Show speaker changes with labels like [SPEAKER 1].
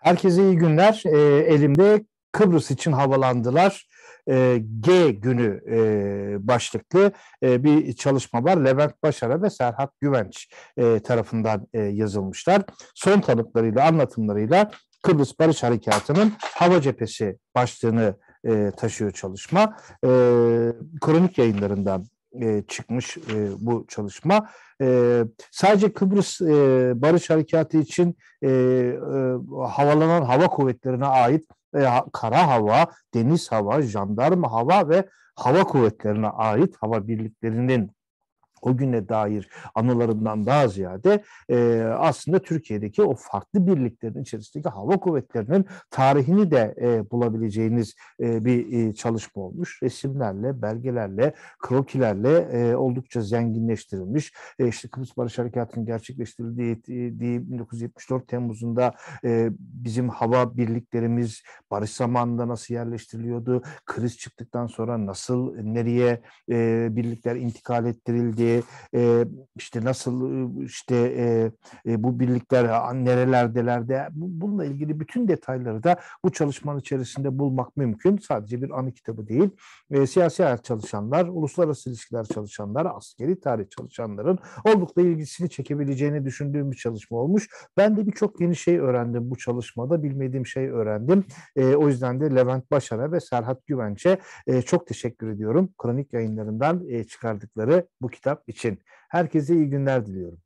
[SPEAKER 1] Herkese iyi günler. Elimde Kıbrıs için havalandılar. G günü başlıklı bir çalışma var. Levent Başaran ve Serhat Güvenç tarafından yazılmışlar. Son tanıklarıyla, anlatımlarıyla Kıbrıs Barış Harekatı'nın hava cephesi başlığını taşıyor çalışma. Kronik yayınlarından çıkmış bu çalışma. Sadece Kıbrıs Barış Harekatı için havalanan hava kuvvetlerine ait kara hava, deniz hava, jandarma hava ve hava kuvvetlerine ait hava birliklerinin o güne dair anılarından daha ziyade aslında Türkiye'deki o farklı birliklerin içerisindeki hava kuvvetlerinin tarihini de bulabileceğiniz bir çalışma olmuş. Resimlerle, belgelerle, krokilerle oldukça zenginleştirilmiş. İşte Kıbrıs Barış Harekatı'nın gerçekleştirildiği 1974 Temmuz'unda bizim hava birliklerimiz barış zamanında nasıl yerleştiriliyordu, kriz çıktıktan sonra nasıl, nereye birlikler intikal ettirildi, işte nasıl bu birlikler nerelerdeler, bununla ilgili bütün detayları da bu çalışmanın içerisinde bulmak mümkün. Sadece bir anı kitabı değil. Siyasi hayat çalışanlar, uluslararası ilişkiler çalışanlar, askeri tarih çalışanların oldukça ilgisini çekebileceğini düşündüğüm bir çalışma olmuş. Ben de birçok yeni şey öğrendim bu çalışmada. Bilmediğim şey öğrendim. O yüzden de Levent Başaran'a ve Serhat Güvenç'e çok teşekkür ediyorum. Kronik yayınlarından çıkardıkları bu kitap için. Herkese iyi günler diliyorum.